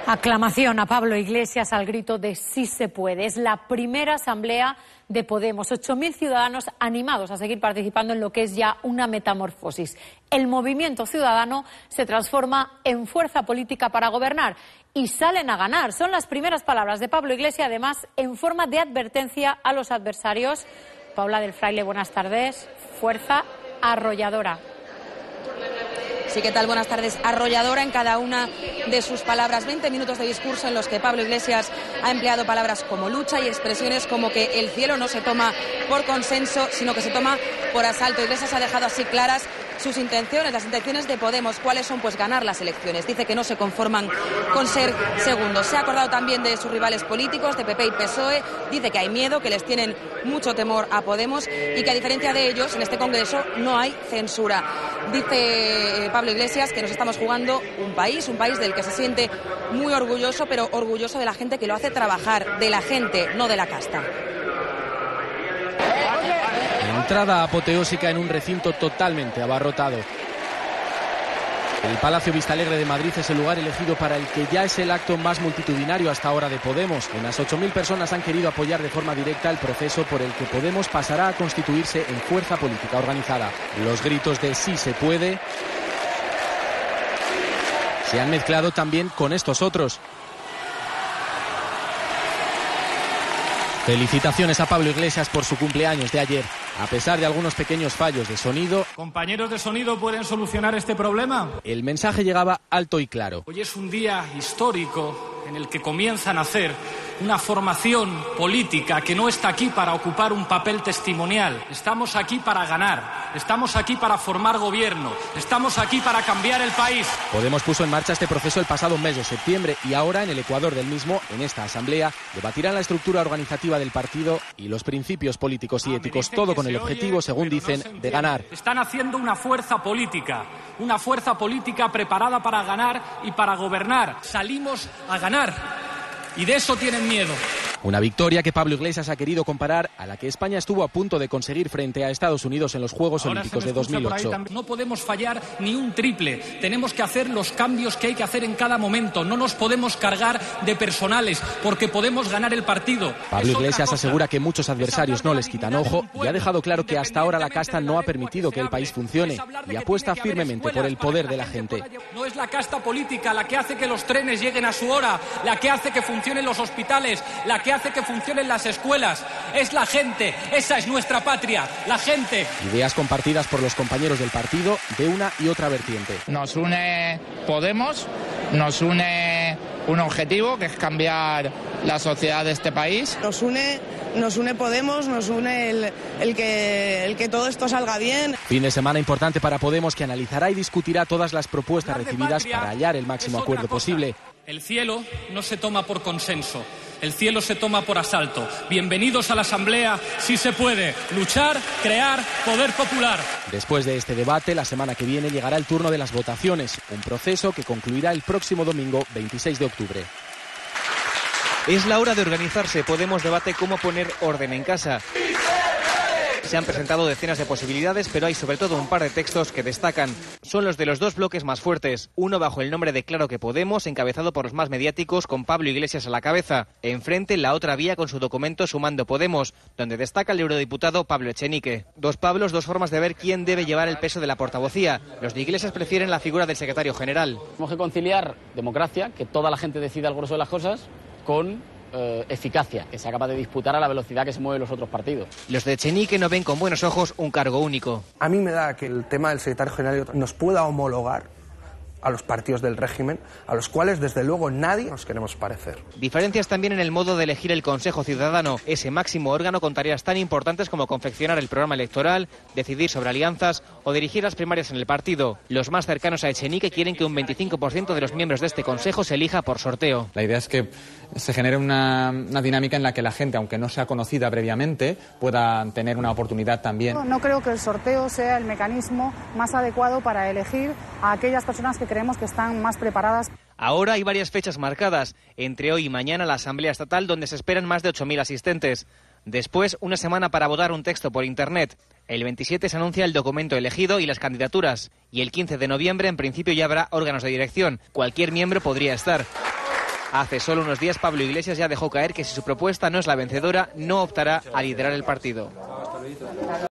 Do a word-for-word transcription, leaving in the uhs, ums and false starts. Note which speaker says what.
Speaker 1: Aclamación a Pablo Iglesias al grito de sí se puede. Es la primera asamblea de Podemos. ocho mil ciudadanos animados a seguir participando en lo que es ya una metamorfosis. El movimiento ciudadano se transforma en fuerza política para gobernar y salen a ganar. Son las primeras palabras de Pablo Iglesias, además en forma de advertencia a los adversarios. Paula del Fraile, buenas tardes. Fuerza arrolladora.
Speaker 2: Sí, ¿qué tal? Buenas tardes. Arrolladora en cada una de sus palabras. veinte minutos de discurso en los que Pablo Iglesias ha empleado palabras como lucha y expresiones como que el cielo no se toma por consenso, sino que se toma por asalto. Iglesias ha dejado así claras sus intenciones, las intenciones de Podemos. ¿Cuáles son? Pues ganar las elecciones. Dice que no se conforman con ser segundos. Se ha acordado también de sus rivales políticos, de P P y P S O E. Dice que hay miedo, que les tienen mucho temor a Podemos y que a diferencia de ellos, en este Congreso no hay censura. Dice Pablo Iglesias que nos estamos jugando un país, un país del que se siente muy orgulloso, pero orgulloso de la gente que lo hace trabajar, de la gente, no de la casta.
Speaker 3: Entrada apoteósica en un recinto totalmente abarrotado. El Palacio Vistalegre de Madrid es el lugar elegido para el que ya es el acto más multitudinario hasta ahora de Podemos. Unas ocho mil personas han querido apoyar de forma directa el proceso por el que Podemos pasará a constituirse en fuerza política organizada. Los gritos de sí se puede se han mezclado también con estos otros. Felicitaciones a Pablo Iglesias por su cumpleaños de ayer. A pesar de algunos pequeños fallos de sonido...
Speaker 4: ¿Compañeros de sonido pueden solucionar este problema?
Speaker 3: El mensaje llegaba alto y claro.
Speaker 4: Hoy es un día histórico en el que comienza a nacer una formación política que no está aquí para ocupar un papel testimonial. Estamos aquí para ganar, estamos aquí para formar gobierno, estamos aquí para cambiar el país.
Speaker 3: Podemos puso en marcha este proceso el pasado mes de septiembre y ahora, en el ecuador del mismo, en esta asamblea, debatirán la estructura organizativa del partido y los principios políticos y éticos, todo con el objetivo, según dicen, de ganar.
Speaker 4: Están haciendo una fuerza política, una fuerza política preparada para ganar y para gobernar. Salimos a ganar. Y de eso tienen miedo.
Speaker 3: Una victoria que Pablo Iglesias ha querido comparar a la que España estuvo a punto de conseguir frente a Estados Unidos en los Juegos
Speaker 4: Ahora
Speaker 3: Olímpicos de dos mil ocho.
Speaker 4: No podemos fallar ni un triple. Tenemos que hacer los cambios que hay que hacer en cada momento. No nos podemos cargar de personales porque podemos ganar el partido.
Speaker 3: Pablo Iglesias asegura que muchos adversarios no les quitan ojo y ha dejado claro que hasta ahora la casta no ha permitido que el país funcione y apuesta firmemente por el poder de la gente.
Speaker 4: No es la casta política la que hace que los trenes lleguen a su hora, la que hace que funcionen los hospitales, la que hace que funcionen las escuelas. Es la gente, esa es nuestra patria, la gente.
Speaker 3: Ideas compartidas por los compañeros del partido de una y otra vertiente.
Speaker 5: Nos une Podemos, nos une un objetivo que es cambiar la sociedad de este país.
Speaker 6: Nos une, nos une Podemos, nos une el, el, que, el que todo esto salga bien.
Speaker 3: Fin de semana importante para Podemos, que analizará y discutirá todas las propuestas recibidas para hallar el máximo acuerdo posible.
Speaker 4: El cielo no se toma por consenso, el cielo se toma por asalto. Bienvenidos a la Asamblea, si se puede, luchar, crear, poder popular.
Speaker 3: Después de este debate, la semana que viene llegará el turno de las votaciones, un proceso que concluirá el próximo domingo veintiséis de octubre.
Speaker 7: Es la hora de organizarse. Podemos debate cómo poner orden en casa. Se han presentado decenas de posibilidades, pero hay sobre todo un par de textos que destacan. Son los de los dos bloques más fuertes. Uno bajo el nombre de Claro que Podemos, encabezado por los más mediáticos, con Pablo Iglesias a la cabeza. Enfrente, la otra vía con su documento Sumando Podemos, donde destaca el eurodiputado Pablo Echenique. Dos Pablos, dos formas de ver quién debe llevar el peso de la portavocía. Los de Iglesias prefieren la figura del secretario general.
Speaker 8: Tenemos que conciliar democracia, que toda la gente decida el grueso de las cosas, con Eh, eficacia, que sea capaz de disputar a la velocidad que se mueven los otros partidos.
Speaker 7: Los de Echenique no ven con buenos ojos un cargo único.
Speaker 9: A mí me da que el tema del secretario general nos pueda homologar a los partidos del régimen, a los cuales desde luego nadie nos queremos parecer.
Speaker 7: Diferencias también en el modo de elegir el Consejo Ciudadano, ese máximo órgano con tareas tan importantes como confeccionar el programa electoral, decidir sobre alianzas o dirigir las primarias en el partido. Los más cercanos a Echenique quieren que un veinticinco por ciento de los miembros de este Consejo se elija por sorteo.
Speaker 10: La idea es que se genere una, una dinámica en la que la gente, aunque no sea conocida previamente, pueda tener una oportunidad también.
Speaker 11: No, no creo que el sorteo sea el mecanismo más adecuado para elegir a aquellas personas que creemos que están más preparadas.
Speaker 7: Ahora hay varias fechas marcadas, entre hoy y mañana la Asamblea Estatal, donde se esperan más de ocho mil asistentes. Después, una semana para votar un texto por Internet. El veintisiete se anuncia el documento elegido y las candidaturas. Y el quince de noviembre, en principio, ya habrá órganos de dirección. Cualquier miembro podría estar. Hace solo unos días Pablo Iglesias ya dejó caer que si su propuesta no es la vencedora, no optará a liderar el partido.